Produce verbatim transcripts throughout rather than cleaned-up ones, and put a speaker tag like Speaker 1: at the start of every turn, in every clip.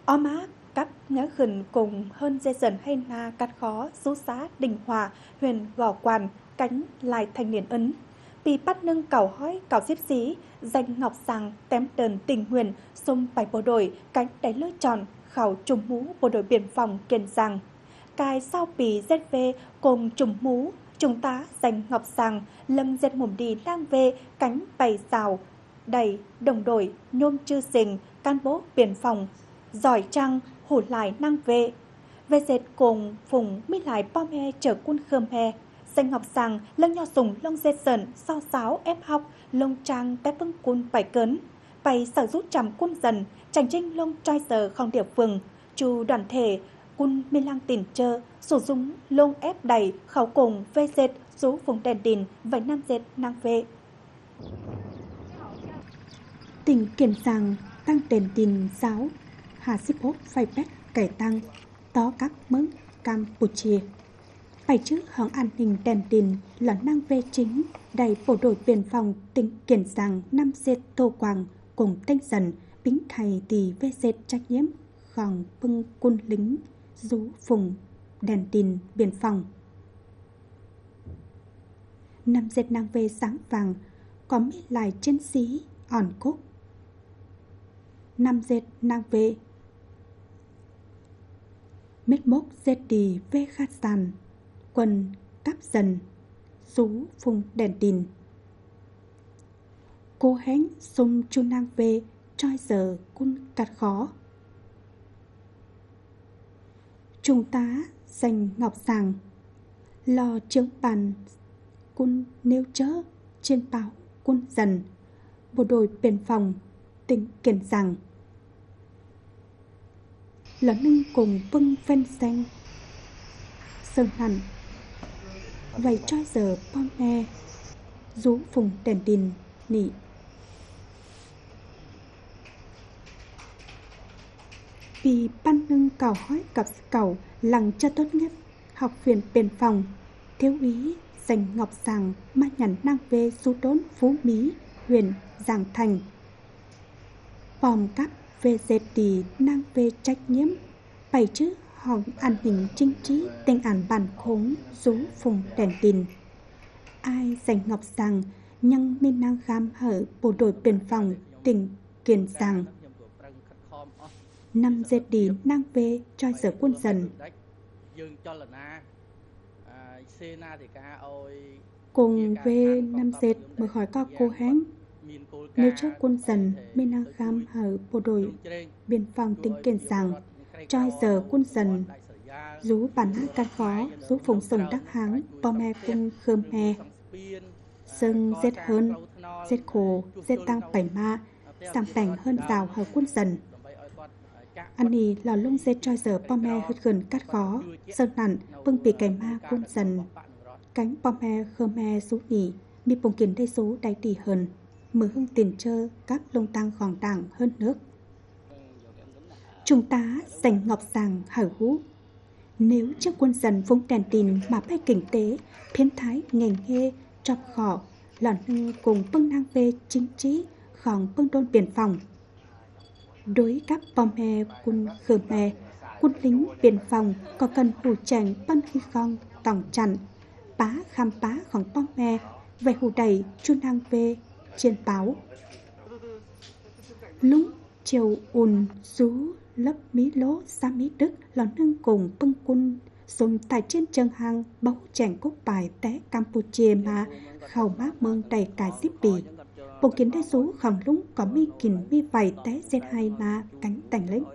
Speaker 1: Ó má cắt ngã khẩn cùng hơn dây dần hay na cắt khó xú xá Đình Hòa, huyện Gò Quàn, cánh lại thành niên ấn. Vì bắt nâng cầu hói cầu xếp xí, danh ngọc sàng tém đờn tình huyền, xung bảy bộ đội, cánh đáy lưới tròn, khảo trùng mũ bộ đội biên phòng Kiên Giang. Cài sao bì dét vê cùng trùng mũ, trung tá danh ngọc sàng, lâm dét mồm đi lang về, cánh bày xào, đầy đồng đội, nhôm chư sình, can bố biên phòng, giỏi trăng, hủ lại năng về. Về dệt cùng phùng mi lại bom he chở quân khơm he. Danh ngọc sàng lưng nho sùng lông dê sần sao sáo ép học lông trang té bưng quân bảy cấn. Bày sở rút trầm quân dần, tranh trinh lông trai giờ không địa phương. Chu đoàn thể quân mi lang tìm chơ, sử dụng lông ép đầy khẩu cùng về dệt rú vùng đèn đìn vài năm dệt năng về. Tỉnh Kiên Giang tăng đèn đìn giáo Hà Sĩ Bốt phai bét cải tăng tó các mớn Campuchia. Bài trước hỏng an ninh đèn đìn là năng về chính đầy bộ đội biên phòng tỉnh Kiên Giang năm dệt tô quang cùng tinh dần bính thầy thì về dệt trách nhiễm khỏng bưng quân lính rú phùng đèn đìn biên phòng. Năm dệt năng về sáng vàng có mấy lại chiến sĩ ỏn cúc. Năm dệt năng về mết mốc dệt đi về khát sàn quân cắp dần rú phùng đèn đìn. Cô hén xung chu năng về troi giờ quân cắt khó. Trung tá danh ngọc sàng lo trưởng bàn quân nêu chớ trên báo quân dần bộ đội biên phòng tỉnh Kiên Giang. Là nâng cùng bưng ven xanh sơn hẳn vậy cho giờ bom me rú phùng đèn đìn nị. Vì ban nâng cầu hói cặp cầu lằng cho tốt nhất học viện biên phòng thiếu úy danh ngọc sàng ma nhằn năng về số đốn Phú Mỹ huyện Giang Thành. Bom cắp về dệt đi năng về trách nhiễm bày chứ hòng an ninh chính trị tình án bản khốn rú phùng đèn đìn. Ai danh ngọc sàng nhưng minh năng khám hở bộ đội biên phòng tỉnh Kiên Giang. Năm dệt đi năng về cho giờ quân dần. Cùng về năm dệt mới khỏi có cô hén. Nếu trước quân dần minh năng khám hở bộ đội biên phòng tỉnh Kiên Giang. Cho giờ quân dần rú bản hát can phó rú phùng sừng đắc háng bom me cung khơm he sưng dết hơn dết khổ dết tăng bảy ma sàng tảnh hơn rào hở quân dần. Anh ý lò lông dết cho giờ bom me hứt gần cắt khó sơn nặn bưng bị cày ma quân dần cánh bom me khơm me rú nỉ mi bồng kiến đây số đáy tỉ hơn mở hương tiền chơ các lông tăng khoảng đảng hơn nước. Trung tá danh ngọc sàng hở hú. Nếu trước quân dần vùng đèn đìn mà bay kinh tế, phiến thái ngành nghề, chọc khỏ, lòn nâng cùng bưng năng về chính trị, khỏng bưng đôn biên phòng. Đối các bom he quân khờ me, quân lính biên phòng có cần hù chành bân khi con tòng chặn, bá khám bá khỏng bom he, về hù đầy chu năng về trên báo. Lúc chiều ùn rú lớp Mỹ lố xa Mỹ Đức lòn nâng cùng bưng quân dùng tại trên chân hàng bấu chèn cúc bài té Campuchia mà khẩu mát mơn đầy cài xíp bì. Bộ kiến đây số khỏng lúng có mi kìn mi vầy té dên hai mà cánh tành lính.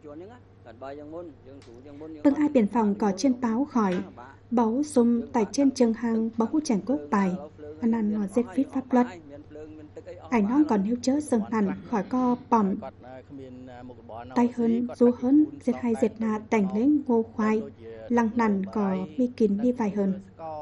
Speaker 1: Bưng ai biên phòng có trên báo khỏi bấu dùng tại trên chân hàng bấu chèn cúc bài anh ăn nó dết viết pháp luật. Ảnh non còn nếu chớ sừng hẳn khỏi co bỏng tay hơn du hơn dệt hai dệt nà tành lấy ngô khoai lăng nằn có mi kín mi vài hơn.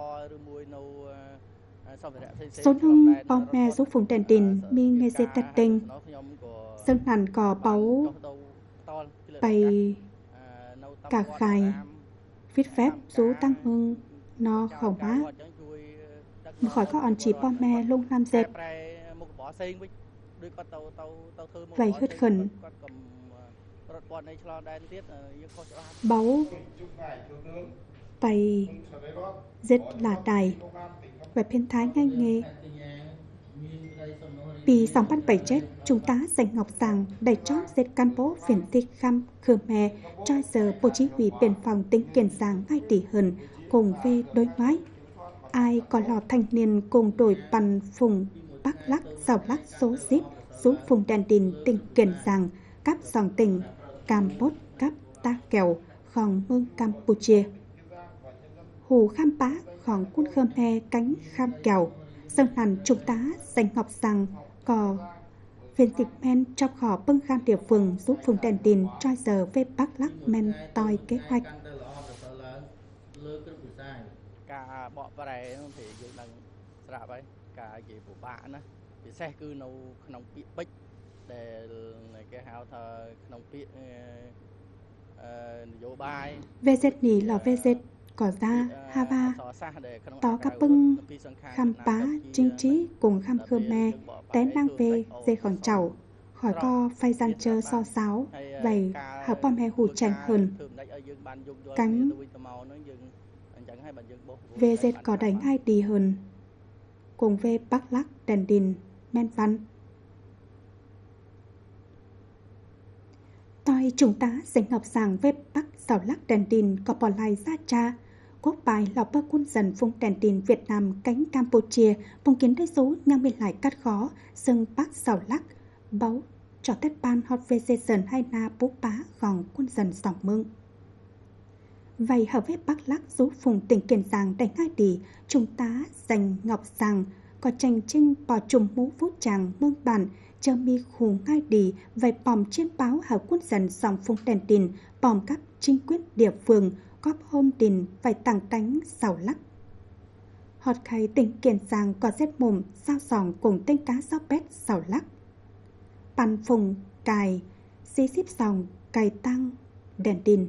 Speaker 1: Số nông bom me rú phùng đèn đìn mi nghe dệt tật tình sừng hẳn có báu bày cả khai viết phép rú tăng hương nó khẩu má mà khỏi có ổn chỉ bom me lung nam dệt. Vậy hứt khẩn báu bày rất là đầy và phiên thái ngay nghề vì sòng bắn bảy chết chúng ta giành ngọc sàng đầy chót dệt can bố phiền tích khăm Khmer cho giờ bộ chỉ huy biên phòng tính kiên giang ngay tỷ hần cùng về đối ngoái ai có lò thanh niên cùng đội bắn phùng bắc lắc sào lắc số xít xuống phùng đèn đình tỉnh kiên giang cắp dòng tỉnh Campuchia cắp ta kèo khòng mương Campuchia hù kham bá khòng quân Khmer cánh kham kèo sông hàn trung tá giành ngọc sàng có viên dịch men trong khó bưng kham địa phương giúp phùng đèn đình trai giờ về bắc lắc men toi kế hoạch
Speaker 2: cả bọn bà này thì dựng đằng sạ vậy cả gì của bạn á thì xe cứ nấu nông bị bích để cái hào thờ nông bị vô bài
Speaker 1: vê dét nì lò vê dét có ra Hava tó các bưng khám bá chính trí cùng khám Khmer tén đang về dê còn chậu khỏi co phay gian chơ so sáo vậy hợp bom hè hụt chành hơn cánh vê dét có đánh ai đi hơn cùng về Bắc Lắc đèn đình men văn tôi chúng ta giành ngọc sàng về Bắc sào lắc đèn đình có bỏ lại ra cha quốc bài lọc bơ quân dần vùng đèn đình Việt Nam cánh Campuchia vùng kiến đây số nhang bên lại cắt khó sưng Bắc sào lắc báu cho tết ban hot về dê dần hay na bố bá gòng quân dần sòng mương vậy hợp với Bắc Lắc rú phùng tỉnh Kiên Giang đánh ai đi chúng ta giành ngọc sàng có tranh trinh bỏ trùng mũ vũ tràng mương bản chờ mi khủ ngay đi vậy bòm trên báo hở quân dần sòng phùng đèn đình bòm các chính quyết địa phương góp hôm đình phải tặng tánh sào lắc hot khay tỉnh Kiên Giang có rét mồm sao sòng cùng tên cá sóc bét sào lắc bàn phùng cài xí xíp sòng cài tăng đèn đình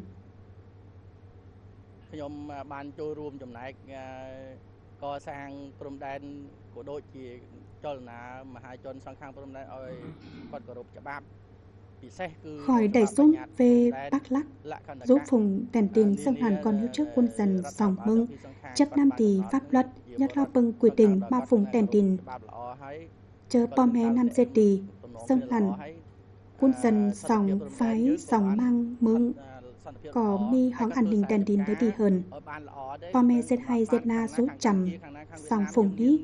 Speaker 2: nhóm banចូលរួមចំណែកកសាងព្រំដែនក៏ដូចជាចលនាមហាជនសង្ខាងព្រំដែនឲ្យគាត់គោរពច្បាប់ពិសេសគឺ
Speaker 1: khỏi đẩy xuống về Bắc Lắc giúp phùng đèn đình sông Hàn còn hiếu trước quân dần sòng mưng chấp nam thì pháp luật nhất lo bưng quy định ba phùng đèn đình chớ bom hé năm dê đi sông Hàn quân dần sòng phái sòng mang mưng có mi hóng an ninh đèn đình đấy đi hơn bom hé dê hai dê na số chầm sòng phùng ní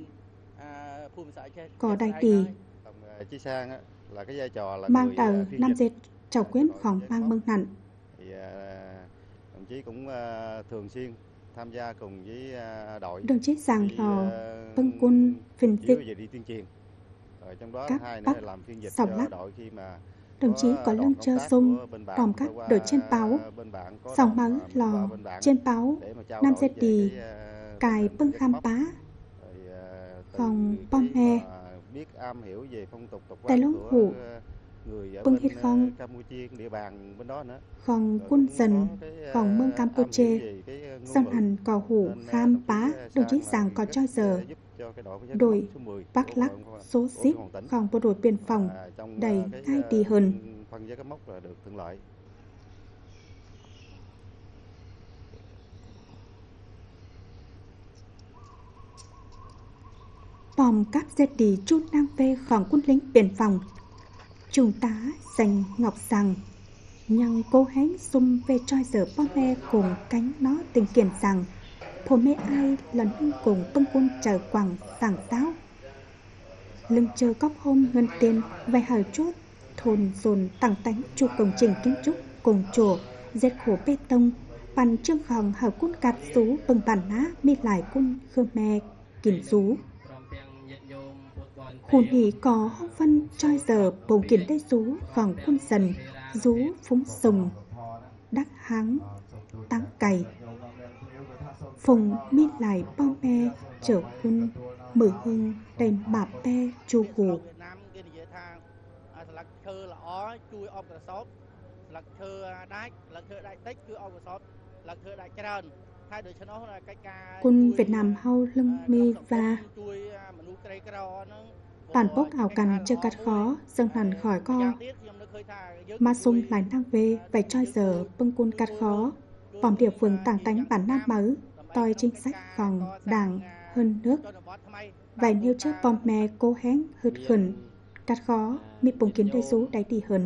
Speaker 1: có đại tỷ
Speaker 3: là cái vai trò là
Speaker 1: mang tờ năm dệt chầu quyến khổng mang mưng nặng
Speaker 3: thì đồng chí cũng thường xuyên tham gia cùng với đội
Speaker 1: đồng chí rằng lò bưng quân phiên dịch
Speaker 3: về đi tuyên truyền rồi trong đó
Speaker 1: các
Speaker 3: hai nữa
Speaker 1: bắc
Speaker 3: là làm phiên dịch
Speaker 1: sòng
Speaker 3: cho
Speaker 1: lắc
Speaker 3: đội khi mà
Speaker 1: đồng chí có lưng chơ sung còn các đội trên báo sòng bắn lò trên báo năm dệt đi cài bưng kham bá còn bom he
Speaker 3: biết am hiểu về phong tục tập
Speaker 1: tại
Speaker 3: quán
Speaker 1: lúc
Speaker 3: của
Speaker 1: hủ
Speaker 3: người ở
Speaker 1: bưng
Speaker 3: bên
Speaker 1: hít không
Speaker 3: Campuchia địa bàn bên đó nữa
Speaker 1: còn quân dần còn mương Campuchia sân hành cò hủ kham bá đồng chí rằng có cho giờ đội Bắc Lắc số xít còn bộ đội biên phòng đầy ngay đi hơn
Speaker 3: phân với cái mốc là được thuận lợi.
Speaker 1: bòm các dệt đi chút đang về khoảng quân lính biên phòng trung tá giành ngọc sàng nhưng cố hén xung về trói giờ bom he cùng cánh nó tình kiền rằng phổ mê ai lần hưng cùng bưng quân chờ quảng sàng giáo lưng chờ cóc hôm ngân tiền vài hở chốt thôn dồn tăng tánh chu công trình kiến trúc cùng chùa dệt khổ bê tông bàn trương khòng hở quân cạp xú bưng bàn ná mi lại quân Khmer kìm rú hùn hỉ có hông phân trói giờ bồng kiến đây rú khòng quân dần rú phúng sùng đắc háng tăng cày phùng mi lại bom be trở quân mở hưng đầy bạp be chu hù quân Việt Nam hâu lưng mi và bản bốc ảo cằn chưa cắt khó dâng hẳn khỏi co mà sung lại năng về vậy cho giờ bưng cun cắt khó bỏng địa phương tàng tánh bản nam mớ toi chính sách phòng đảng hơn nước vậy nếu trước bom mè cố hén hụt khẩn cắt khó mi bùng kiến đầy rú đáy đi hơn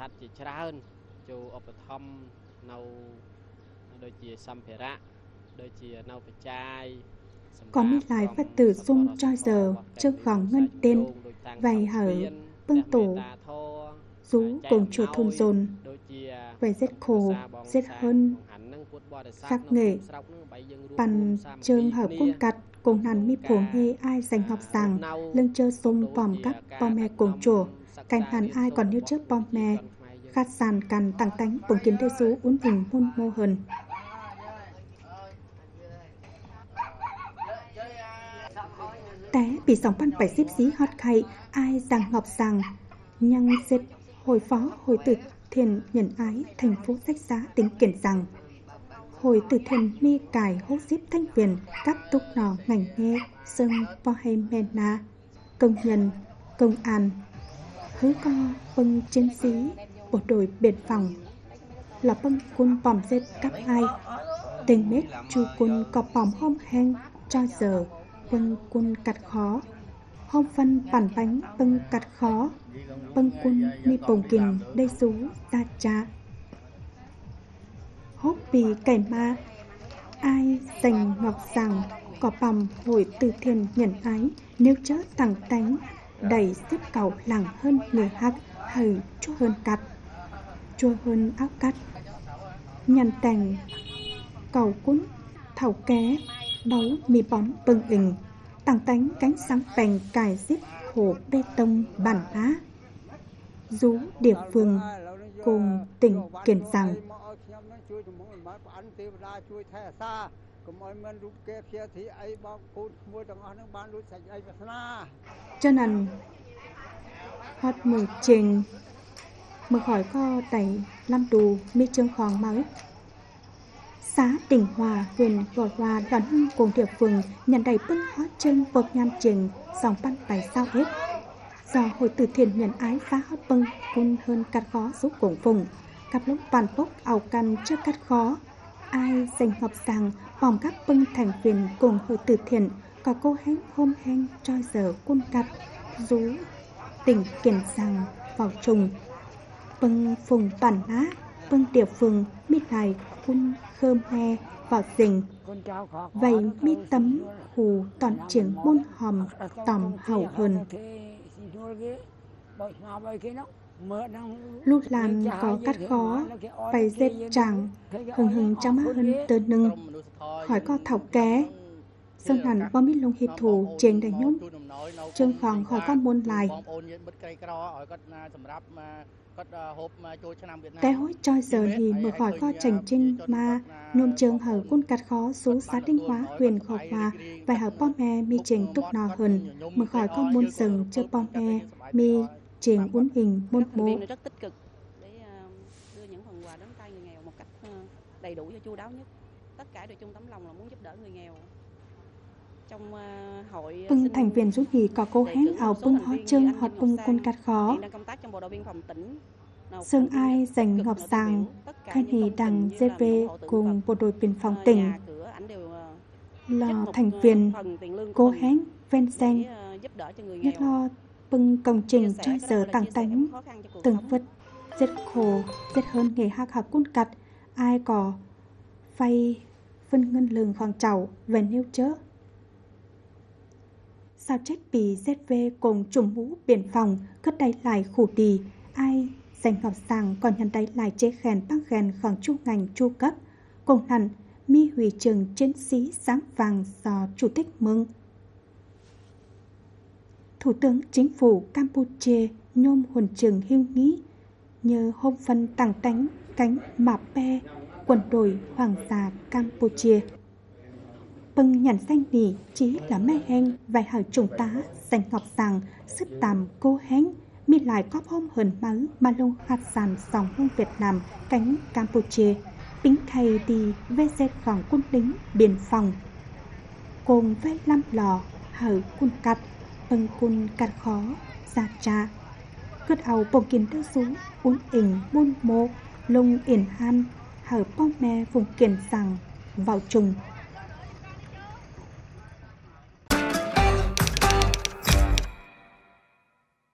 Speaker 1: còn mi lại phật tử sung cho giờ trước gòn ngân tên vậy hở bưng tổ rú cùng chùa thôn dồn vậy rất khổ rất hơn khắc nghệ bàn trường hợp quân cặt cùng hẳn mi phổ hê ai dành học rằng lưng chơ sung bòm các bom mè cùng chùa cảnh hẳn ai còn như trước bom mè khát sàn cằn tăng tánh bùng kiến đê rú uốn hình môn mô hần té bị sóng bắn phải xếp xí hót khay ai rằng ngọc rằng nhăng dệt hồi phó hồi tử thiền nhân ái thành phố sách giá tính kiển rằng hồi tử thiền mi cài hốt xếp thanh viền các túc nỏ ngành nghe sân po hay mena công nhân công an hứ co bưng chiến sĩ bộ đội biên phòng là bưng quân bòm dệt các ai tình mết chu quân có bòm hôm heng cho giờ bưng quân cắt khó hôm phân bản bánh bưng cắt khó bưng quân mi bồng kình đây rú ta cha hốt bì cày ma ai dành ngọc rằng có bầm hồi từ thiền nhân ái nếu chớ tặng tánh đầy xếp cầu lẳng hơn người hắc hừ chua hơn cắt chua hơn áo cắt nhằn tành cầu cún thảo ké đấu mì bón bưng ình tặng tánh cánh sáng bành cài xếp hồ bê tông bản á rú địa phương cùng tỉnh kiển rằng cho nên hót mừng trình mừng hỏi co tẩy lâm đù mi trương khoáng mới xã Đình Hòa huyện Gò Hòa đoàn hưng cùng địa phương nhận đầy bưng hót chân bột nham trình dòng ban bài sao hết do hội từ thiền nhân ái phá hót bưng cun hơn cắt khó giúp cùng vùng cặp lúc toàn bốc ảo căn trước cắt khó ai dành ngọc rằng vòng các bưng thành viên cùng hội từ thiện có cô hén hôm hén cho giờ cun cắt rú tỉnh kiển rằng vào trùng bưng phùng bản á bưng địa phương mi lại cun khơm he vào rình vậy mi tấm hù toàn triển môn hòm tòm hậu hơn lúc làm có cắt khó phải dệt chẳng hừng hừng trong má hơn tơ nưng hỏi có thọc ké sơn hẳn bom mít lông hiệp thủ trên đầy nhúng trương khoảng hỏi con muôn lại té hối cho giờ thì một hỏi co chành trinh mà nôm trường hở quân cắt khó số xã Đinh Hóa huyện Gò Hòa và hở bom me mi trình túc nò hơn một hỏi con muôn sừng chơi bom me mi trình uốn hình môn mô
Speaker 4: rất tích cực để đưa những phần quà đến tay người nghèo một cách đầy đủ và chu đáo nhất. Tất cả đều chung tấm lòng là muốn giúp đỡ người nghèo. Trong hội
Speaker 1: bưng thành viên rút hì có cô hén ảo bưng hót chân hót bưng quân cắt khó sơn ai dành ngọc sàng thanh hì đằng dê vê cùng bộ đội biên phòng tỉnh là thành viên cô hén ven xanh nhất lo bưng công trình cho giờ tặng tánh từng vật rất khổ rất hơn nghề hạc học quân cặt ai có vay phân ngân lường khoảng chậu về nêu chớ sao chết bị dét vê cùng trùm mũ biên phòng cất đáy lại khủ đi ai dành ngọc sàng còn nhận đáy lại chế khen băng khen khoảng chu ngành chu cấp cùng hẳn mi hủy trường chiến sĩ sáng vàng do chủ tịch mừng Thủ tướng Chính phủ Campuchia nhôm huần trường hưu nghĩ nhờ hôm phân tặng tánh cánh mạp pe quân đội Hoàng gia Campuchia. Bưng nhận danh nỉ chỉ là mê hên vài hở trung tá dành ngọc sàng sức tàm cô hén mi lại có hôm hờn máu mà lông hạt sàn dòng hương Việt Nam cánh Campuchia bính khay đi vê dệt khoảng quân lính biên phòng cùng với năm lò hở quân cắt bâng cun cắt khó xa trà cất áo bông kín đưa xuống uống ỉnh môn mô lung ỉn han hở bong me vùng kiền rằng vào trùng